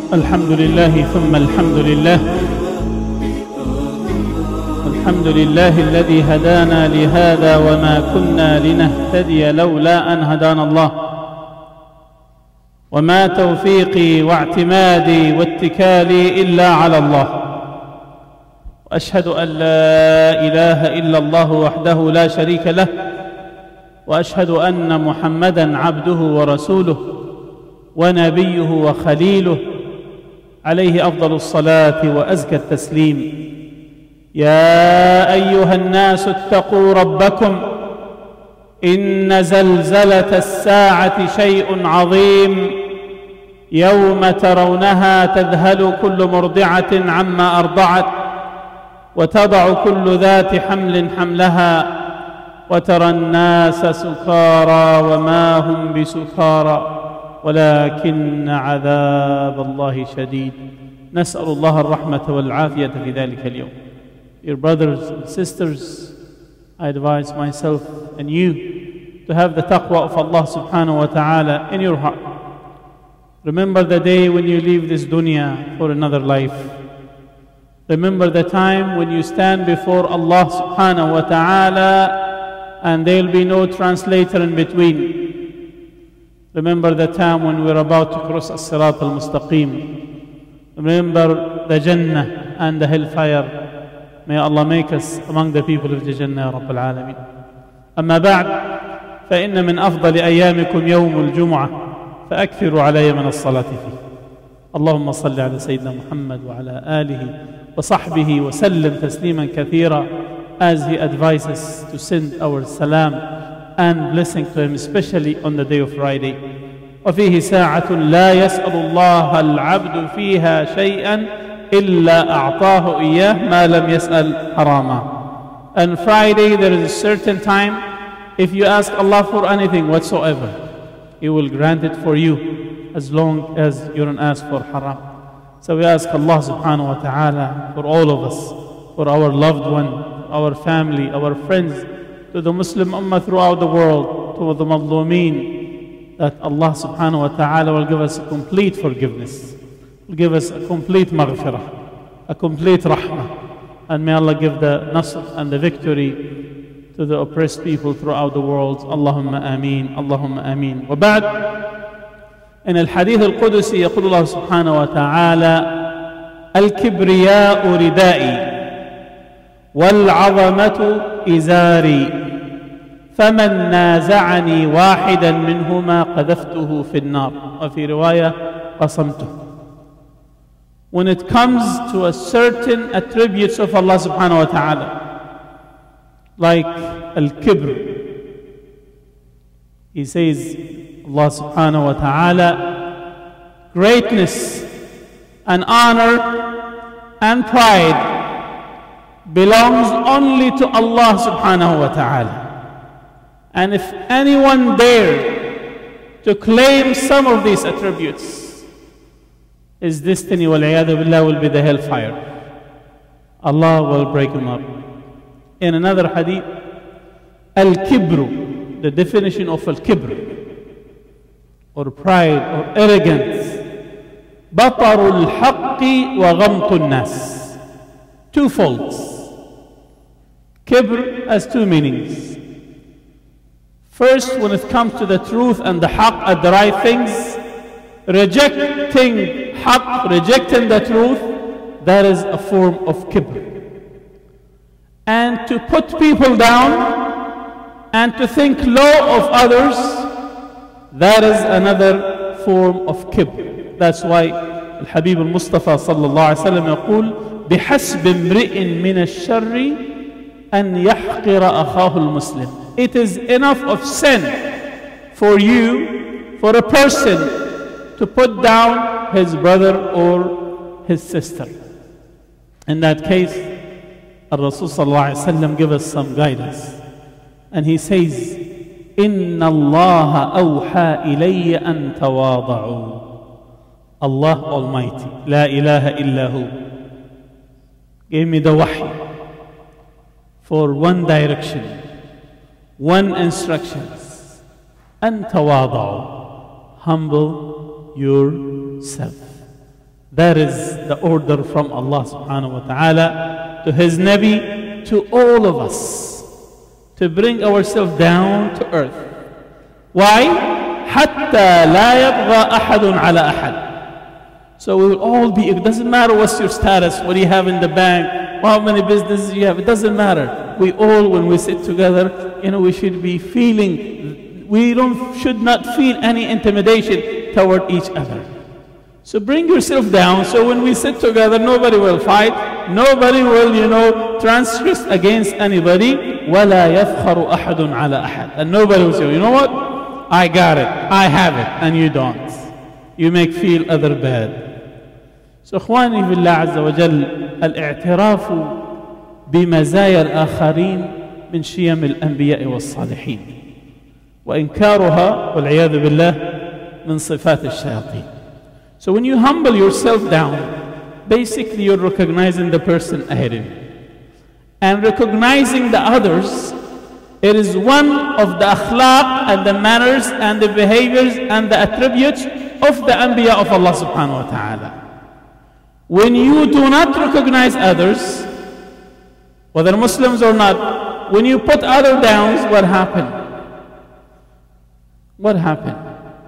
الحمد لله ثم الحمد لله. الحمد لله الذي هدانا لهذا وما كنا لنهتدي لولا أن هدانا الله، وما توفيقي واعتمادي واتكالي إلا على الله. وأشهد أن لا إله إلا الله وحده لا شريك له، وأشهد أن محمدًا عبده ورسوله ونبيه وخليله، عليه أفضل الصلاة وأزكى التسليم. يا أيها الناس اتقوا ربكم، إن زلزلة الساعة شيء عظيم، يوم ترونها تذهل كل مرضعة عما أرضعت، وتضع كل ذات حمل حملها، وترى الناس سكارى وما هم بسكارى ولكن عذاب الله شديد. نسأل الله الرحمة والعافية في ذلك اليوم. Dear brothers and sisters, I advise myself and you to have the taqwa of Allah subhanahu wa ta'ala in your heart. Remember the day when you leave this dunya for another life. Remember the time when you stand before Allah subhanahu wa ta'ala and there will be no translator in between. Remember the time when we're about to cross as-sirat al-mustaqim. Remember the Jannah and the hellfire. May Allah make us among the people of the Jannah يا رب العالمين. أما بعد، فإن من أفضل أيامكم يوم الجمعة، فأكثروا علي من الصلاة فيه. اللهم صل على سيدنا محمد وعلى آله وصحبه وسلم تسليما كثيرا, as he advises to send our salam and blessing to him, especially on the day of Friday. وفيه ساعة لا يسأل الله العبد فيها شيئا إلا أعطاه إياه ما لم يسأل حراما. On Friday there is a certain time, if you ask Allah for anything whatsoever, He will grant it for you, as long as you don't ask for haram. So we ask Allah subhanahu wa ta'ala for all of us, for our loved one, our family, our friends, to the Muslim ummah throughout the world, to the madlumeen, that Allah subhanahu wa ta'ala will give us a complete forgiveness, will give us a complete maghfirah, a complete rahmah, and may Allah give the nasr and the victory to the oppressed people throughout the world. Allahumma ameen, Allahumma ameen. وبعد, in الحديث القدسي يقول الله سبحانه وتعالى: الكبرياء ردائي والعظمة إزاري، فمن نازعني واحدا منهما قذفته في النار. وفي رواية قصمته. When it comes to a certain attributes of Allah subhanahu wa ta'ala, like al-kibr, He says, Allah subhanahu wa ta'ala, greatness and honor and pride belongs only to Allah subhanahu wa ta'ala. And if anyone dare to claim some of these attributes, his destiny wal-iyadu billah will be the hellfire. Allah will break him up. In another hadith, al-kibru, the definition of al-kibr, or pride or arrogance, batarul haqqi wa ghamtun nas. Two folds. Kibr has two meanings. First, when it comes to the truth and the haqq and the right things, rejecting haqq, rejecting the truth, that is a form of kibr. And to put people down and to think low of others, that is another form of kibr. That's why Al-Habib al-Mustafa sallallahu alayhi wa sallam يقول: بحسب امرئ من الشر أن يحقر أخاه المسلم. It is enough of sin for you, for a person, to put down his brother or his sister. In that case, Rasul sallallahu alayhi wa sallam gives us some guidance. And he says, إِنَّ اللَّهَ أَوْحَى إِلَيَّ أَن تَوَاضَعُوا. Allah Almighty, La ilaha illahu, gave me the wahy for one direction, one instruction. أن تواضعوا, humble yourself. That is the order from Allah subhanahu wa ta'ala to His Nabi, to all of us, to bring ourselves down to earth. Why? حتى لا يبغى أحد على أحد. So we will all be, it doesn't matter what's your status, what do you have in the bank, how many businesses you have, it doesn't matter. We all, when we sit together, we should be feeling, should not feel any intimidation toward each other. So bring yourself down, so when we sit together, nobody will fight, nobody will, transgress against anybody. وَلَا يَفْخَرُ أَحَدٌ عَلَى أَحَدٍ. And nobody will say, you know what? I got it, I have it, and you don't. You make feel other bad. So إخواني في الله عز وجل، الاعتراف بمزايا الآخرين من شيم الأنبياء والصالحين، وإنكارها والعياذ بالله من صفات الشياطين. So when you humble yourself down, basically you're recognizing the person ahead of you. And recognizing the others, it is one of the akhlaq and the manners and the behaviors and the attributes of the Anbiya of Allah subhanahu wa ta'ala. When you do not recognize others, whether Muslims or not, when you put others down, what happened? What happened?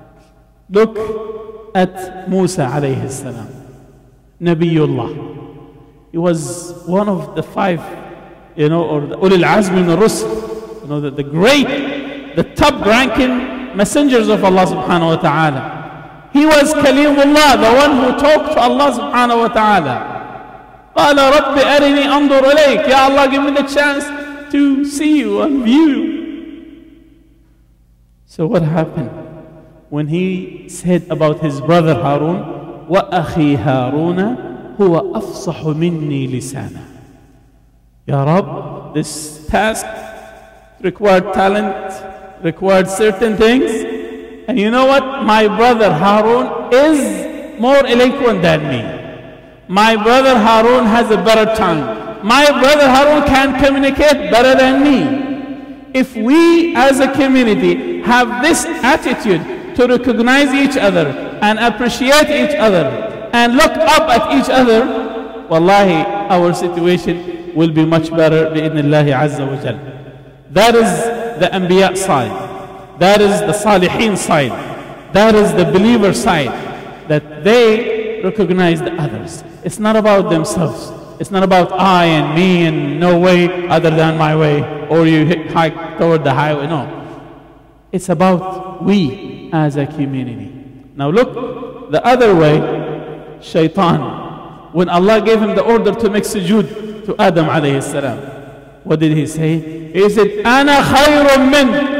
Look at Musa alayhi salam, Nabiyullah. He was one of the 5, or the Ulul Azm min ar-Rusul, the great, the top-ranking messengers of Allah subhanahu wa ta'ala. He was Kalimullah, the one who talked to Allah subhanahu wa ta'ala. قَالَ رَبِّ أَرِنِي أَنظُرْ إِلَيْكَ. Ya Allah, give me the chance to see you and view you. So what happened? When he said about his brother Harun, وَأَخِي هَارُونَ هُوَ أَفْصَحُ مِنِّي لِسَانًا. Ya Rabb, this task required talent, required certain things. And you know what? My brother Harun is more eloquent than me. My brother Harun has a better tongue. My brother Harun can communicate better than me. If we as a community have this attitude to recognize each other and appreciate each other and look up at each other, wallahi, our situation will be much better bi'idhnillahi azza wa jal. That is the Anbiya side. That is the Salihin side. That is the believer side. That they recognize the others. It's not about themselves. It's not about I and me and no way other than my way, or you hike toward the highway. No. It's about we as a community. Now look the other way. Shaitan, when Allah gave him the order to make sujood to Adam alayhi salam, what did he say? He said, Ana khayrun min.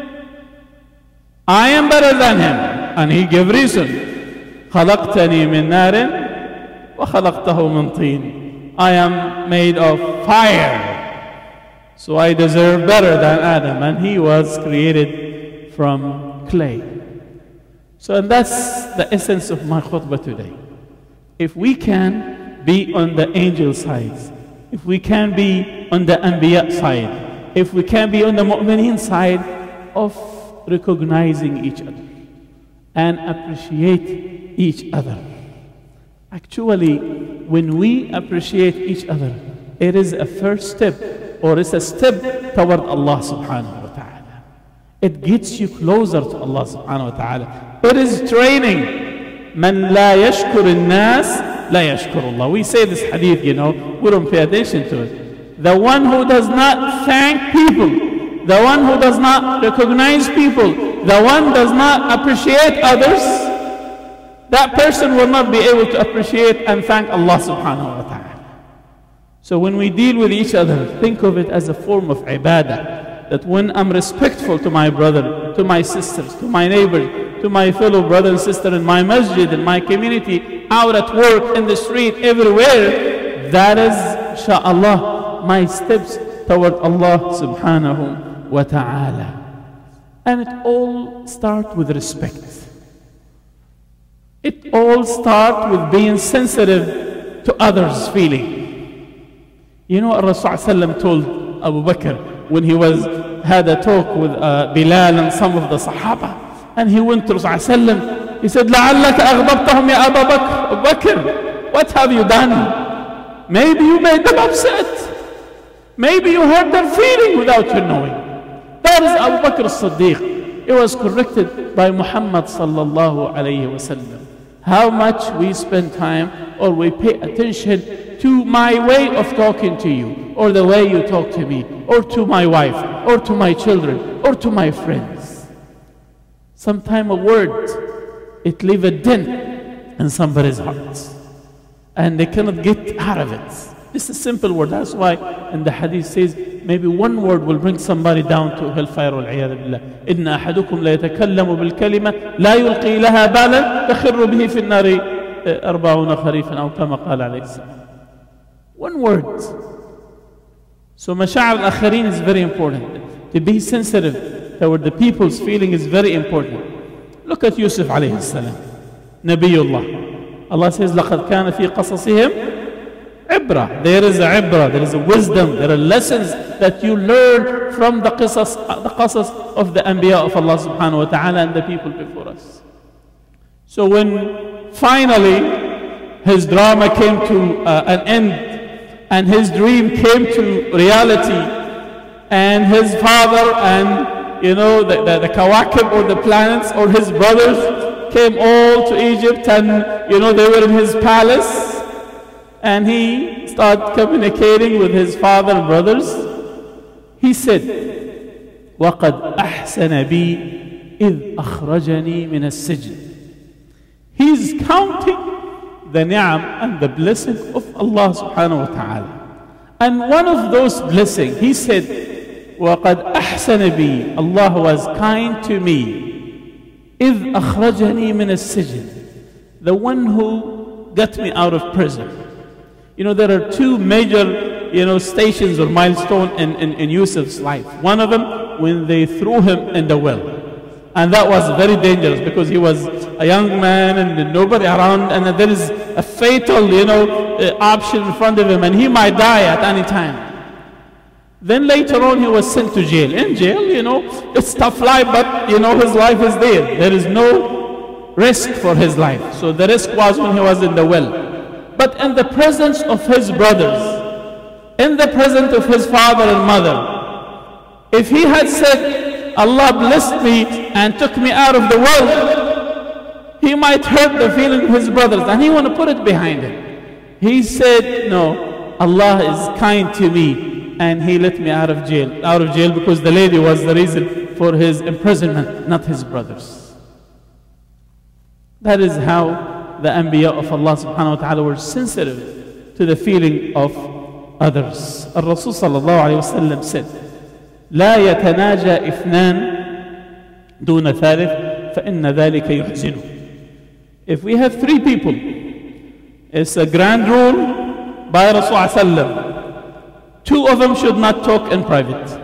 I am better than him. And he gave reason. خلقتني من نار وخلقته من طين. I am made of fire, so I deserve better than Adam, and he was created from clay. So and that's the essence of my khutbah today. If we can be on the angel side, if we can be on the Anbiya side, if we can be on the Mu'mineen side of recognizing each other and appreciate each other. Actually, when we appreciate each other, it is a first step, or it's a step toward Allah subhanahu wa ta'ala. It gets you closer to Allah subhanahu wa ta'ala. It is training. Man la yashkur al-nas la yashkur Allah. We say this hadith, we don't pay attention to it. The one who does not thank people, the one who does not recognize people, the one does not appreciate others, that person will not be able to appreciate and thank Allah subhanahu wa ta'ala. So when we deal with each other, think of it as a form of ibadah. That when I'm respectful to my brother, to my sisters, to my neighbors, to my fellow brother and sister in my masjid, in my community, out at work, in the street, everywhere, that is, inshaAllah, my steps toward Allah subhanahu wa ta'ala. And it all starts with respect. It all starts with being sensitive to others' feeling. Rasul told Abu Bakr when he had a talk with Bilal and some of the Sahaba, and he went to Rasul He said, لَعَلَّكَ أَغْضَبْتَهُمْ يَا أَبَا بَكْرٍ. Abu Bakr, what have you done? Maybe you made them upset. Maybe you hurt their feeling without you knowing. That is Abu Bakr as-Siddiq. It was corrected by Muhammad sallallahu alayhi wasallam. How much we spend time or we pay attention to my way of talking to you, or the way you talk to me, or to my wife, or to my children, or to my friends. Sometimes a word, it leaves a dent in somebody's heart, and they cannot get out of it. It's a simple word. That's why in the hadith says maybe one word will bring somebody down to hellfire. والعياذ بالله. إن أحدكم لا يتكلم بالكلمة لا يلقي لها بالا تخر به في النار 40 خريفا أو كما قال عليه السلام. One word. So مشاعر الآخرين is very important. To be sensitive toward the people's feeling is very important. Look at Yusuf عليه السلام. نبي الله. Allah says لقد كان في قصصهم عبرة. There is a عبرة, there is a wisdom, there are lessons that you learn from the qasas of the Anbiya of Allah subhanahu wa ta'ala and the people before us. So when finally his drama came to an end and his dream came to reality, and his father and the kawakib or the planets or his brothers came all to Egypt, and they were in his palace. And he started communicating with his father and brothers. He said, وَقَدْ أَحْسَنَ بِي إِذْ أَخْرَجَنِي مِنَ السِّجْنِ. He's counting the ni'am and the blessing of Allah subhanahu wa ta'ala. And one of those blessings, he said, وَقَدْ أَحْسَنَ بِي, Allah was kind to me. إِذْ أَخْرَجَنِي مِنَ السِّجْنِ, the one who got me out of prison. There are two major, stations or milestones in Yusuf's life. One of them, when they threw him in the well. And that was very dangerous because he was a young man and nobody around, and there is a fatal, option in front of him, and he might die at any time. Then later on, he was sent to jail. In jail, it's tough life, but, his life is there. There is no risk for his life. So the risk was when he was in the well. But in the presence of his brothers, in the presence of his father and mother, if he had said, Allah blessed me and took me out of the world, he might hurt the feeling of his brothers, and he want to put it behind him. He said, no, Allah is kind to me, and he let me out of jail because the lady was the reason for his imprisonment, not his brothers. That is how the Anbiya of Allah subhanahu wa ta'ala were sensitive to the feeling of others. Al-Rasul sallallahu alayhi wa sallam said, لا يتناجى اثنان دون ثالث فإن ذلك يحزنه. If we have three people, it's a grand rule by Rasul sallallahu alayhi wa sallam. Two of them should not talk in private.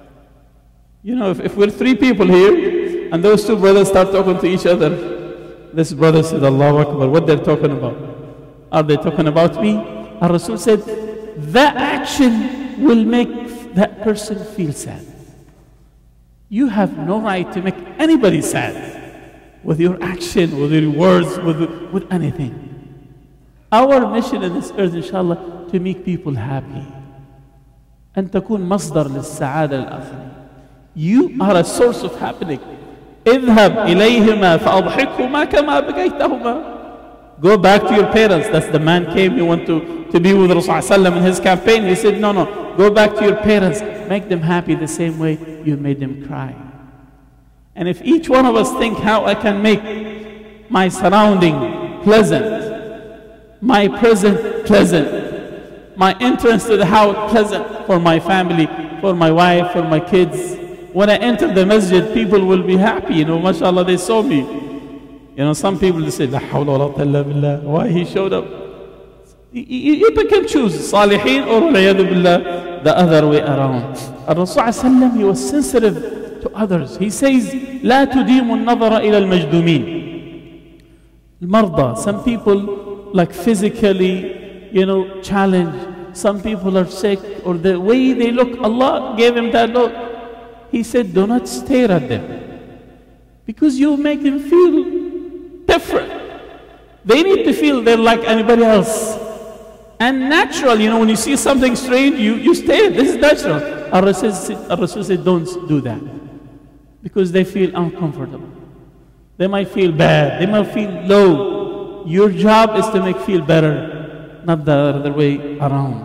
If we're three people here and those two brothers start talking to each other, this brother said, Allahu Akbar, what they're talking about? Are they talking about me? Our Rasul said, that action will make that person feel sad. You have no right to make anybody sad with your action, with your words, with anything. Our mission in this earth, inshallah, to make people happy. أن تكون مصدر للسعادة للآخرين. You are a source of happiness. اذهب إليهما فأضحكهما كما بكيتهما. Go back to your parents. That's the man came, he wanted to be with Rasulullah in his campaign. He said, no, go back to your parents. Make them happy the same way you made them cry. And if each one of us think how I can make my surrounding pleasant, my present pleasant, my entrance to the house pleasant for my family, for my wife, for my kids. When I enter the masjid, people will be happy. Mashallah, they saw me. Some people they say, La hawla wa la quwwata illa billah. Why he showed up? You can choose Salihin or billah, the other way around. Rasul he was sensitive to others. He says, لا تديم النظر إلى المجدومين. المرضى. Some people like physically, challenged. Some people are sick, or the way they look, Allah gave him that look. He said, do not stare at them, because you make them feel They need to feel they're like anybody else. And natural, you know, when you see something strange, you stay. This is natural. Ar-Rasul said, don't do that. Because they feel uncomfortable. They might feel bad. They might feel low. Your job is to make feel better, not the other way around.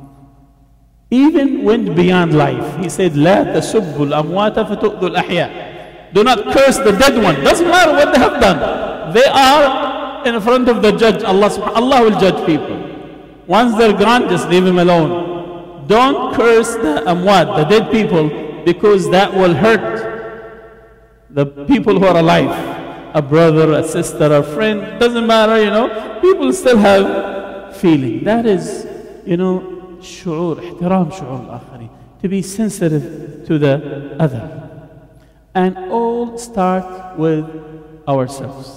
Even went beyond life. He said, لا تسبوا الأموات فتؤذوا الأحياء. Do not curse the dead one. Doesn't matter what they have done. They are in front of the judge. Allah will judge people. Once they're gone, just leave them alone. Don't curse the amwat, the dead people, because that will hurt the people who are alive. A brother, a sister, a friend, doesn't matter, you know. People still have feeling. That is, you know, شعور, احترام شعور الآخرين. To be sensitive to the other. And all start with ourselves.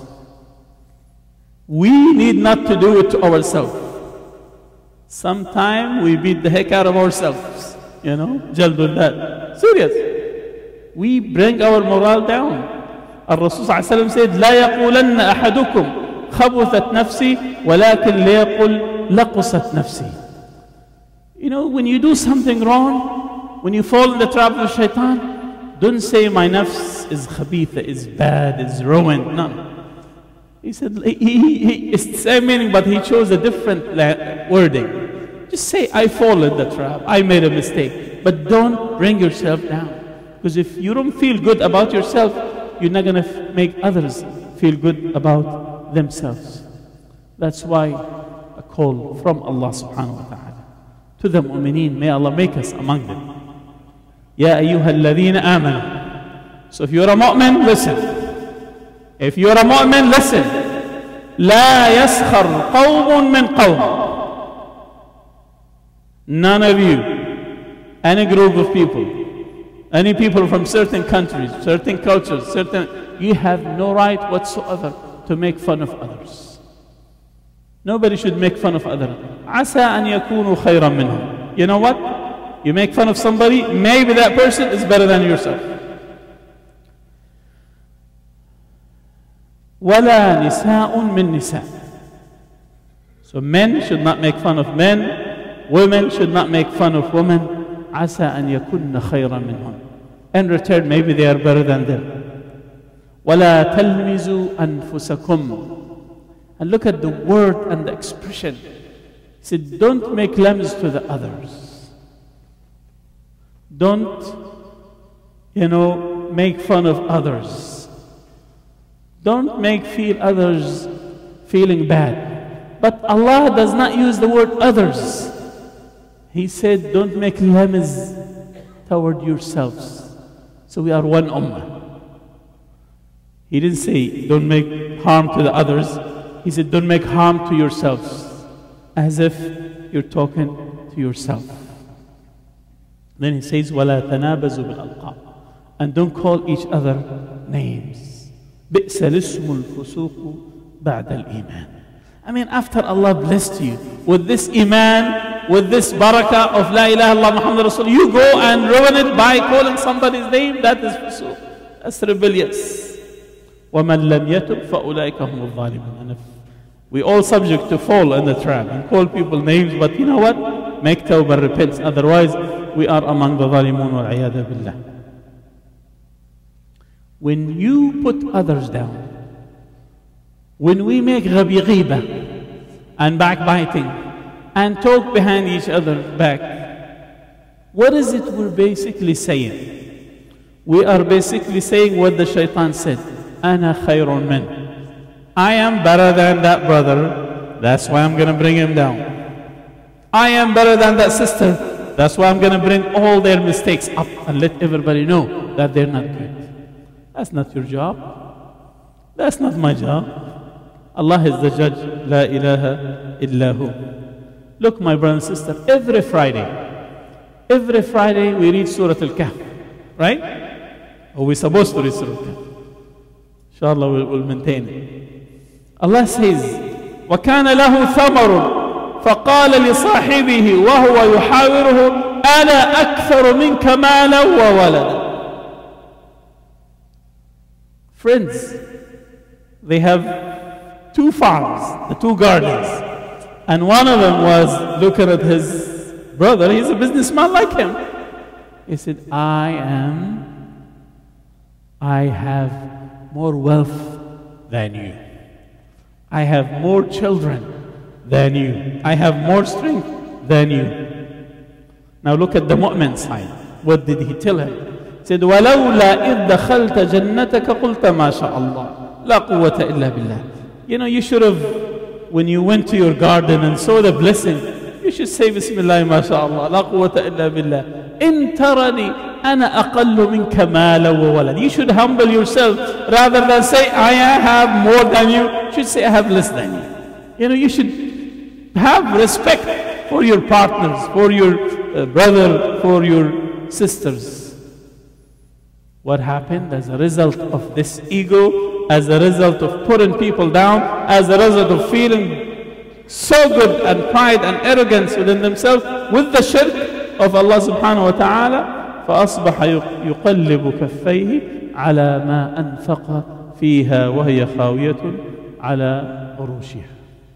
We need not to do it to ourselves. Sometimes we beat the heck out of ourselves. You know, جلدوا that. Serious. We bring our morale down. الرسول صلى الله عليه وسلم said, لا يقولن أحدكم خبثت نفسي ولكن ليقل لقست نفسي. You know, when you do something wrong, when you fall in the trap of shaitan, don't say my nafs is khabitha, is bad, is ruined. No. He said, it's the same meaning, but he chose a different wording. Just say, I fall in the trap, I made a mistake. But don't bring yourself down. Because if you don't feel good about yourself, you're not going to make others feel good about themselves. That's why a call from Allah subhanahu wa ta'ala to the mu'mineen, may Allah make us among them. Ya ayyuha alladhina amanu. So if you're a mu'min, listen. If you're a mu'min, listen. La yaskhar qawmun min qawm. None of you, any group of people, any people from certain countries, certain cultures, you have no right whatsoever to make fun of others. Nobody should make fun of others. عسى أن يكونوا خيرا منهم. You know what? You make fun of somebody, maybe that person is better than yourself. ولا نساء من نساء. So men should not make fun of men, women should not make fun of women. عسى أن يكون خيرا منهم. In return, maybe they are better than them. ولا تلمزوا أنفسكم. And look at the word and the expression. He said, don't make lambs to the others. Don't, you know, make fun of others. Don't make feel others feeling bad. But Allah does not use the word others. He said, don't make lambs toward yourselves. So we are one ummah. He didn't say, don't make harm to the others. He said, don't make harm to yourselves, as if you're talking to yourself. Then he says, وَلَا تَنَابَزُوا بِالْأَلْقَابِ. And don't call each other names. بِئْسَ الِاسْمُ الْفُسُوقُ بَعْدَ الْإِيمَانِ. I mean, after Allah blessed you with this iman, with this barakah of La ilaha illallah Muhammad Rasul, you go and ruin it by calling somebody's name. That is fusuq. That's rebellious. وَمَنْ لَمْ يَتُبْ فَأُولَٰئِكَ هُمُ الظَّالِمُونَ. And if we all subject to fall in the trap and call people names, but you know what? Make tawbah, repent. Otherwise, we are among the zalimun wal iyadha billah. When you put others down, when we make ghiba and backbiting and talk behind each other back, what is it we're basically saying? We are basically saying what the shaitan said. Ana khayrun min. I am better than that brother. That's why I'm going to bring him down. I am better than that sister. That's why I'm going to bring all their mistakes up and let everybody know that they're not good. That's not your job. That's not my job. Allah is the judge. La ilaha illahu. Look, my brother and sister, every Friday we read Surah Al-Kahf, right? Or we're supposed to read Surah Al-Kahf. Inshallah, we'll maintain it. Allah says, وَكَانَ لَهُ ثَمَرٌ فَقَالَ لِصَاحِبِهِ وَهُوَ يُحَاوِرُهُ أَنَا أَكْثَرُ مِنْكَ مَالًا وَوَلَدًا. Friends, they have two farms, the two gardens. And one of them was looking at his brother. He's a businessman like him. He said, I have more wealth than you. I have more children than you. I have more strength than you. Now look at the mu'min side. What did he tell him? He said, وَلَوْلَا إِذْ دَخَلْتَ جَنَّتَكَ قُلْتَ مَا شَاءَ اللَّهِ لَا قُوَّةَ إِلَّا بِاللَّهِ. You know, you should have, when you went to your garden and saw the blessing, you should say, Bismillah, ma sha'Allah, la quwwata illa billah. In tarani, ana aqallu minka mala wa walad. You should humble yourself rather than say, I have more than you. You should say, I have less than you. You know, you should have respect for your partners, for your brother, for your sisters. What happened as a result of this ego, as a result of putting people down, as a result of feeling so good and pride and arrogance within themselves with the shirk of Allah subhanahu wa ta'ala, فأصبح يقلب كفيه على ما أنفق فيها وهي خاوية على عروشها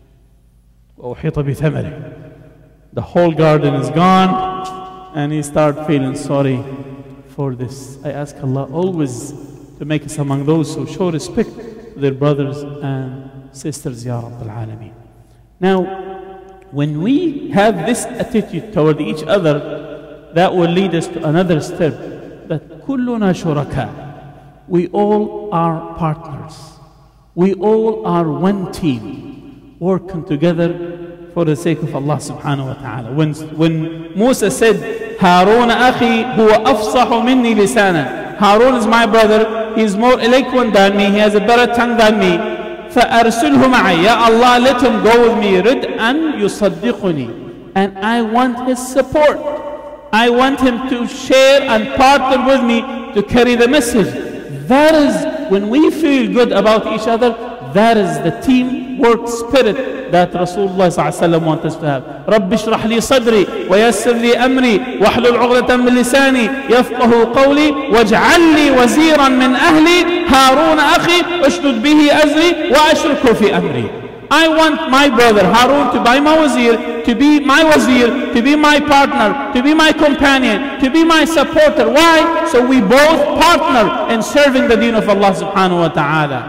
وأحيط بثمره. The whole garden is gone and he started feeling sorry for this. I ask Allah always to make us among those who show respect to their brothers and sisters, Ya Rabb al-Alameen. Now, when we have this attitude toward each other, that will lead us to another step, that كُلُّنَا شُرَكَاء. We all are partners. We all are one team, working together for the sake of Allah subhanahu wa ta'ala. When Musa said, هارون أخي هو أفصح مني لسانا. Harun is my brother, he is more eloquent than me, he has a better tongue than me. فأرسله معي. Ya Allah, let him go with me. رد أن يصدقني. And I want his support. I want him to share and partner with me to carry the message. That is, when we feel good about each other, that is the teamwork spirit that Rasulullah ﷺ wants us to have. رب اشرح لي صدري ويسر لي أمري واحلل عقدة من لساني يفقه قولي واجعل لي وزيرا من أهلي هارون أخي اشدد به أزري وأشركه في أمري. I want my brother Harun to be my wazir, to be my wazir, to be my partner, to be my companion, to be my supporter. Why? So we both partner in serving the deen of Allah subhanahu wa ta'ala.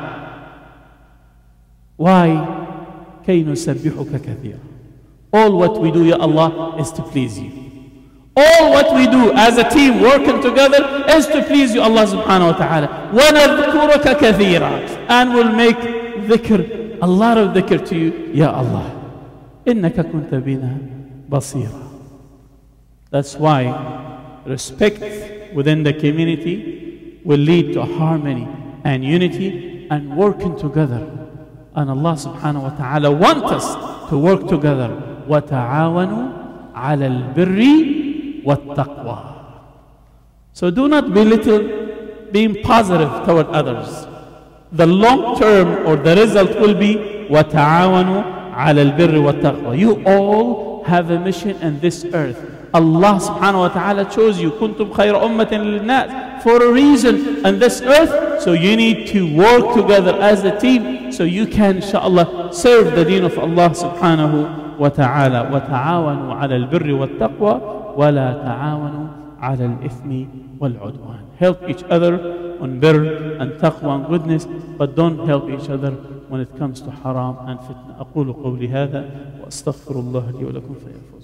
Why? كي نسبحك كثيرا. All what we do, Ya Allah, is to please you. All what we do as a team working together is to please you, Allah subhanahu wa ta'ala. وَنَذْكُرَكَ كَثِيرًا. And we'll make dhikr, a lot of dhikr to you, Ya Allah. إِنَّكَ كُنْتَ بِنَا بَصِيرًا. That's why respect within the community will lead to harmony and unity and working together. And Allah subhanahu wa ta'ala wants us to work together. وَتَعَاوَنُوا عَلَى الْبِرِّ وَالتَّقْوَى. So do not belittle being positive toward others. The long term or the result will be وَتَعَاوَنُوا عَلَى الْبِرِّ وَالتَّقْوَى. You all have a mission in this earth. Allah subhanahu wa ta'ala chose you. كُنْتُمْ خَيْرَ أُمَّةٍ لِلنَّاسِ. For a reason on this earth. So you need to work together as a team so you can, inshallah, serve the deen of Allah subhanahu wa ta'ala. وَتَعَاوَنُوا عَلَى الْبِرِّ وَالتَّقْوَى وَلَا تَعَاوَنُوا عَلَى الْإِثْمِ وَالْعُدْوَانِ. Help each other on birr and taqwa and goodness, but don't help each other when it comes to haram and fitna. أقول قولي هذا وأستغفر الله لي ولكم فيفوز.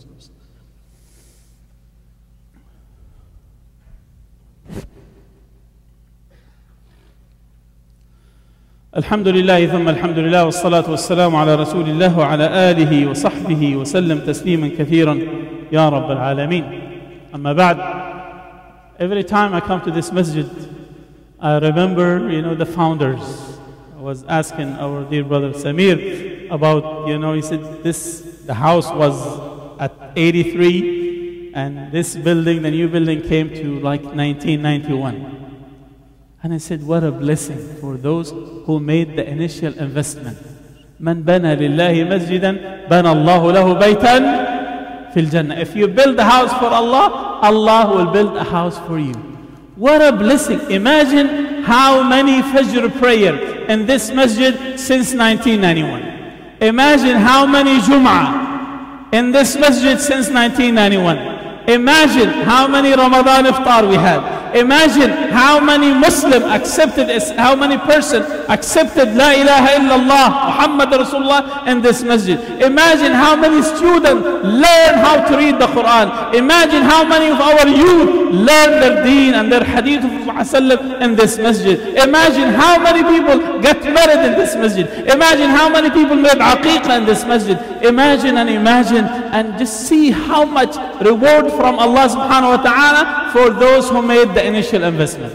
الحمد لله ثم الحمد لله والصلاة والسلام على رسول الله وعلى آله وصحبه وسلم تسليما كثيرا يا رب العالمين. أما بعد, every time I come to this masjid, I remember, the founders. I was asking our dear brother Samir about, he said the house was at 83 and this building, the new building came to like 1991. And I said, what a blessing for those who made the initial investment. من بنى لله مسجدا بنى الله له بيتا في الجنة. If you build a house for Allah, Allah will build a house for you. What a blessing. Imagine how many Fajr prayer in this masjid since 1991. Imagine how many Jum'ah in this masjid since 1991. Imagine how many Ramadan iftar we had. Imagine how many Muslim accepted, how many person accepted La ilaha illallah Muhammad Rasulullah in this masjid. Imagine how many students learn how to read the Quran. Imagine how many of our youth learn their deen and their hadith of Rasulullah in this masjid. Imagine how many people get married in this masjid. Imagine how many people made aqiqah in this masjid. Imagine and just see how much reward from Allah subhanahu wa ta'ala for those who made the initial investment.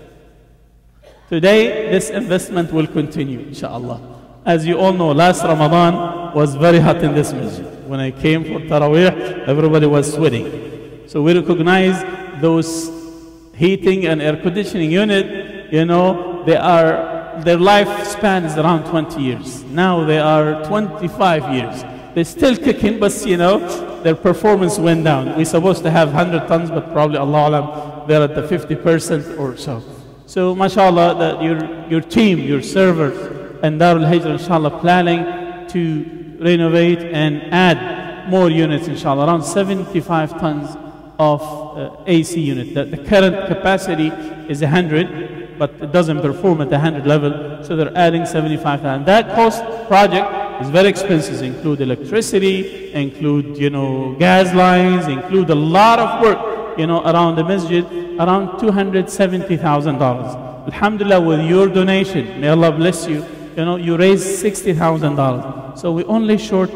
Today, this investment will continue, inshallah. As you all know, last Ramadan was very hot in this masjid. When I came for Taraweeh, everybody was sweating. So we recognize those heating and air conditioning unit, you know, their lifespan is around 20 years. Now they are 25 years. They're still kicking, but you know, their performance went down. We're supposed to have 100 tons, but probably, Allah Alam, they're at the 50% or so. So, mashallah, that your team, your servers, and Darul Hijrah, inshallah, planning to renovate and add more units, inshallah, around 75 tons of AC unit. The current capacity is 100, but it doesn't perform at the 100 level, so they're adding 75 tons. That cost project is very expensive. Include electricity, include, you know, gas lines, include a lot of work, you know, around the masjid, around $270,000. Alhamdulillah, with your donation, may Allah bless you, you know, you raised $60,000. So we only short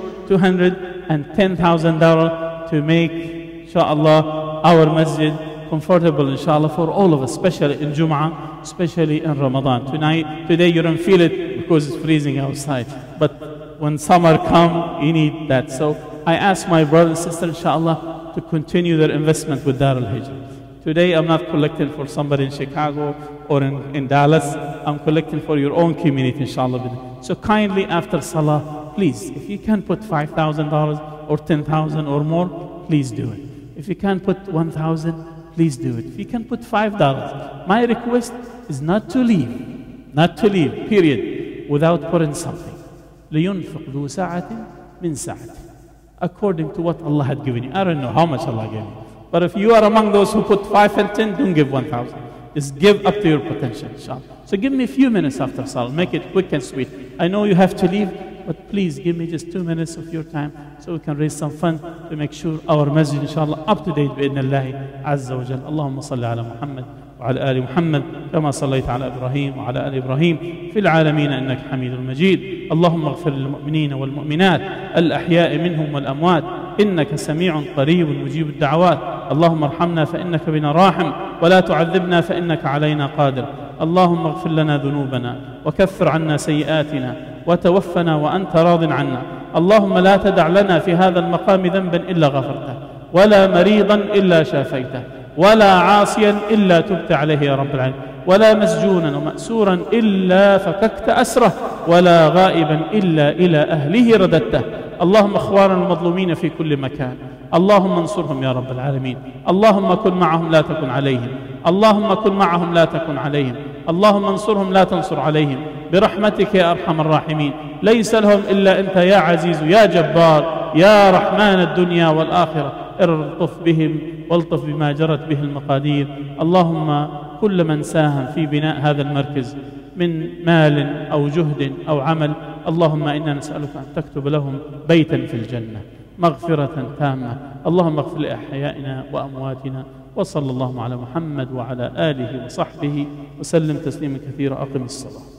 $210,000 to make, inshallah, our masjid comfortable, inshallah, for all of us, especially in Jum'ah, especially in Ramadan. Today you don't feel it because it's freezing outside. But when summer comes, you need that. So I ask my brother and sister, inshallah, to continue their investment with Darul Hijrah. Today I'm not collecting for somebody in Chicago or in Dallas. I'm collecting for your own community, inshallah. So kindly after Salah, please, if you can put $5,000 or $10,000 or more, please do it. If you can put $1,000, please do it. If you can put $5, my request is not to leave, period, without putting something. لينفق ذو ساعة من ساعته, according to what Allah had given you. I don't know how much Allah gave you, but if you are among those who put 5 and 10, don't give 1,000. Just give up to your potential, inshallah. So give me a few minutes after Salah. Make it quick and sweet. I know you have to leave, but please give me just 2 minutes of your time so we can raise some fund to make sure our masjid, inshallah, up to date بإذن الله عز وجل. اللهم صل على محمد وعلى آل محمد كما صليت على إبراهيم وعلى آل إبراهيم في العالمين إنك حميد مجيد. اللهم اغفر للمؤمنين والمؤمنات الأحياء منهم والأموات إنك سميع قريب مجيب الدعوات. اللهم ارحمنا فإنك بنا راحم ولا تعذبنا فإنك علينا قادر. اللهم اغفر لنا ذنوبنا وكفر عنا سيئاتنا وتوفنا وأنت راض عنا. اللهم لا تدع لنا في هذا المقام ذنبا إلا غفرته ولا مريضا إلا شافيته ولا عاصيا إلا تبت عليه يا رب العالمين ولا مسجونا ومأسورا إلا فككت أسره ولا غائبا إلا إلى أهله رددته. اللهم اخواننا المظلومين في كل مكان، اللهم انصرهم يا رب العالمين. اللهم كن معهم لا تكن عليهم، اللهم كن معهم لا تكن عليهم، اللهم انصرهم لا تنصر عليهم برحمتك يا أرحم الراحمين. ليس لهم إلا أنت يا عزيز يا جبار يا رحمن الدنيا والآخرة. ارطف بهم والطف بما جرت به المقادير. اللهم كل من ساهم في بناء هذا المركز من مال أو جهد أو عمل، اللهم إنا نسألك أن تكتب لهم بيتا في الجنة مغفرة تامة. اللهم اغفر لأحيائنا وأمواتنا، وصلى الله على محمد وعلى آله وصحبه وسلم تسليما كثيرا. أقم الصلاة.